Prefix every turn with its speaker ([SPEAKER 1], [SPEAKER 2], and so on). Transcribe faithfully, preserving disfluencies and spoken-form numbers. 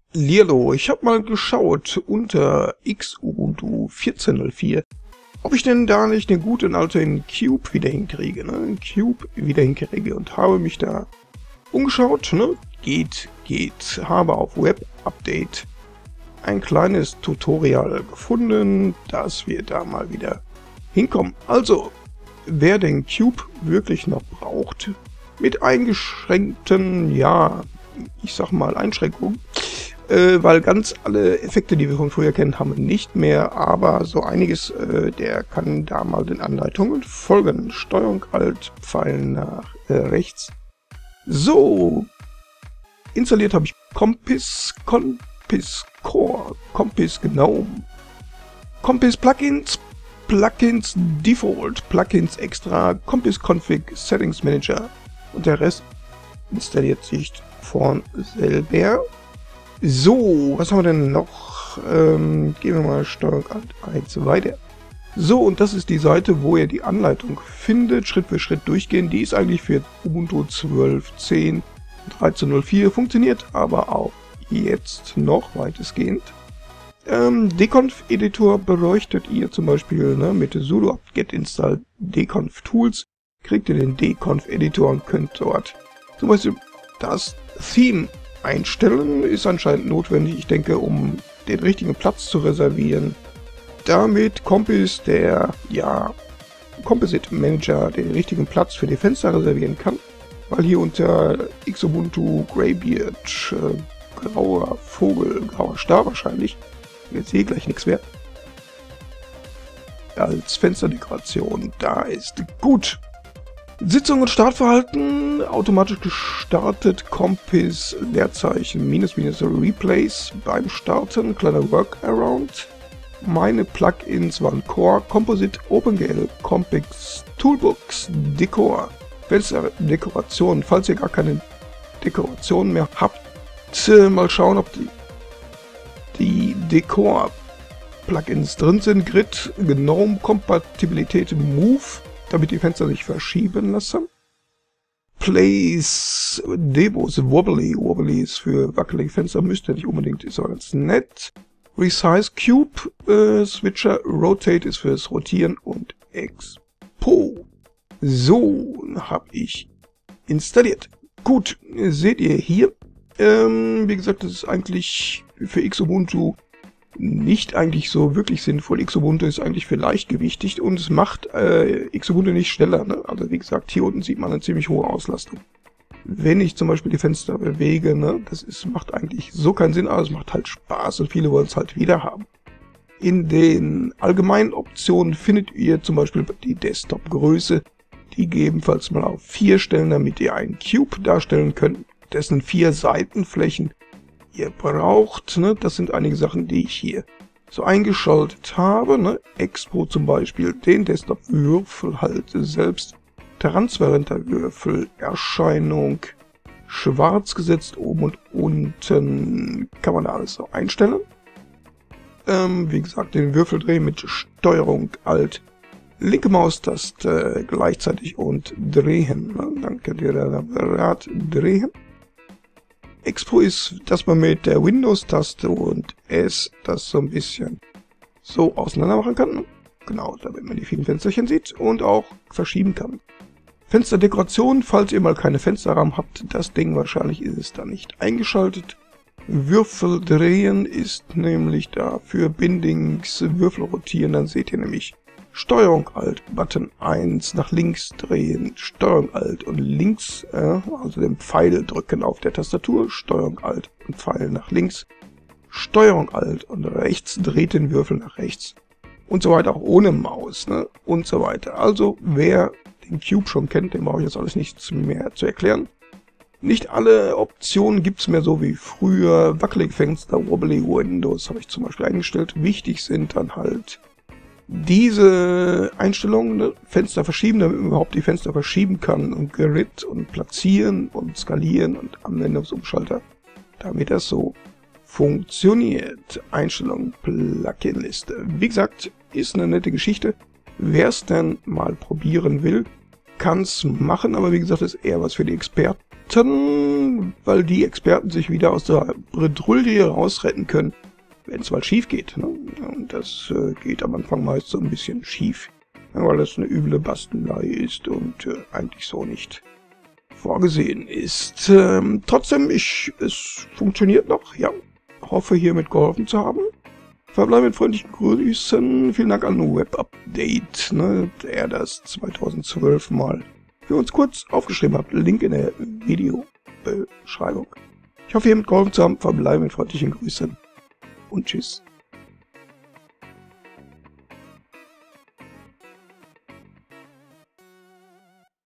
[SPEAKER 1] Lilo, ich habe mal geschaut unter Xubuntu vierzehn Punkt null vier, ob ich denn da nicht den guten alten Cube wieder hinkriege, ne? Cube wieder hinkriege und habe mich da umgeschaut, ne? Geht, geht, habe auf Web Update ein kleines Tutorial gefunden, dass wir da mal wieder hinkommen. Also, wer den Cube wirklich noch braucht, mit eingeschränkten, ja, ich sag mal Einschränkungen, äh, weil ganz alle Effekte, die wir von früher kennen, haben wir nicht mehr, aber so einiges, äh, der kann da mal den Anleitungen folgen. Steuerung Alt, Pfeil nach äh, rechts. So, installiert habe ich Compiz, Compiz Core, Compiz Gnome, Compiz Plugins, Plugins Default, Plugins Extra, Compiz Config, Settings Manager und der Rest installiert sich von selber. So, was haben wir denn noch? Ähm, gehen wir mal Steuerung Alt eins weiter. So, und das ist die Seite, wo ihr die Anleitung findet, Schritt für Schritt durchgehen. Die ist eigentlich für Ubuntu zwölf Punkt zehn, dreizehn Punkt null vier, funktioniert aber auch jetzt noch weitestgehend. Ähm, Deconf-Editor beleuchtet ihr zum Beispiel, ne, mit sudo apt-get install deconf tools, kriegt ihr den Deconf-Editor und könnt dort zum Beispiel das Theme einstellen. Ist anscheinend notwendig, ich denke, um den richtigen Platz zu reservieren. Damit Compiz, der ja Composite Manager, den richtigen Platz für die Fenster reservieren kann, weil hier unter Xubuntu Greybeard, äh, grauer Vogel, grauer Star wahrscheinlich, jetzt sehe gleich nichts mehr, als Fensterdekoration da ist. Gut. Sitzung und Startverhalten, automatisch gestartet, Compiz, Leerzeichen, minus minus Replace beim Starten, kleiner Workaround. Meine Plugins waren Core, Composite, OpenGL, Compiz, Toolbox, Decor, Fensterdekoration, falls ihr gar keine Dekoration mehr habt, äh, mal schauen, ob die, die Decor-Plugins drin sind. Grid, Gnome, Kompatibilität, Move, damit die Fenster sich verschieben lassen. Place, Debos, Wobbly, Wobbly ist für wackelige Fenster, müsste nicht unbedingt, ist aber ganz nett. Resize Cube, äh, Switcher, Rotate ist fürs Rotieren und Expo. So, habe ich installiert. Gut, seht ihr hier. Ähm, wie gesagt, das ist eigentlich für Xubuntu nicht eigentlich so wirklich sinnvoll. Xubuntu ist eigentlich für leichtgewichtig und es macht äh, Xubuntu nicht schneller. Ne? Also wie gesagt, hier unten sieht man eine ziemlich hohe Auslastung. Wenn ich zum Beispiel die Fenster bewege, ne, das ist, macht eigentlich so keinen Sinn, aber es macht halt Spaß und viele wollen es halt wieder haben. In den allgemeinen Optionen findet ihr zum Beispiel die Desktop-Größe, die gegebenenfalls mal auf vier stellen, damit ihr einen Cube darstellen könnt, dessen vier Seitenflächen ihr braucht. Ne? Das sind einige Sachen, die ich hier so eingeschaltet habe. Ne? Expo zum Beispiel, den Desktop-Würfel halt selbst. Transparenter Würfel, Erscheinung, schwarz gesetzt, oben und unten kann man da alles so einstellen. Ähm, wie gesagt, den Würfel drehen mit Steuerung Alt, linke Maustaste gleichzeitig und drehen. Ne? Dann könnt ihr da Rad drehen. Expo ist, dass man mit der Windows-Taste und S das so ein bisschen so auseinander machen kann. Genau, damit man die vielen Fensterchen sieht und auch verschieben kann. Fensterdekoration, falls ihr mal keine Fensterrahmen habt, das Ding wahrscheinlich ist es da nicht eingeschaltet. Würfel drehen ist nämlich da für Bindings, Würfel rotieren, dann seht ihr nämlich Steuerung Alt, Button eins, nach links drehen, Steuerung Alt und links, äh, also den Pfeil drücken auf der Tastatur, Steuerung Alt und Pfeil nach links, Steuerung Alt und rechts dreht den Würfel nach rechts und so weiter, auch ohne Maus, ne, und so weiter. Also wer den Cube schon kennt, dem brauche ich jetzt alles nichts mehr zu erklären. Nicht alle Optionen gibt es mehr so wie früher. Wackelige Fenster, Wobbly Windows habe ich zum Beispiel eingestellt. Wichtig sind dann halt diese Einstellungen, ne? Fenster verschieben, damit man überhaupt die Fenster verschieben kann und Grid und platzieren und skalieren und Anwendungsumschalter, damit das so funktioniert. Einstellung, Plugin-Liste. Wie gesagt, ist eine nette Geschichte. Wer es denn mal probieren will, kann es machen, aber wie gesagt, ist eher was für die Experten, weil die Experten sich wieder aus der Bredouille rausretten können, wenn es mal schief geht. Ne? Und das äh, geht am Anfang meist so ein bisschen schief, ja, weil das eine üble Bastelei ist und äh, eigentlich so nicht vorgesehen ist. Ähm, trotzdem, ich, es funktioniert noch, ja. Hoffe, hiermit geholfen zu haben. Verbleibe mit freundlichen Grüßen. Vielen Dank an Web-Update, ne, der das zweitausendzwölf mal für uns kurz aufgeschrieben hat. Link in der Videobeschreibung. Ich hoffe, hiermit geholfen zu haben. Verbleibe mit freundlichen Grüßen und tschüss.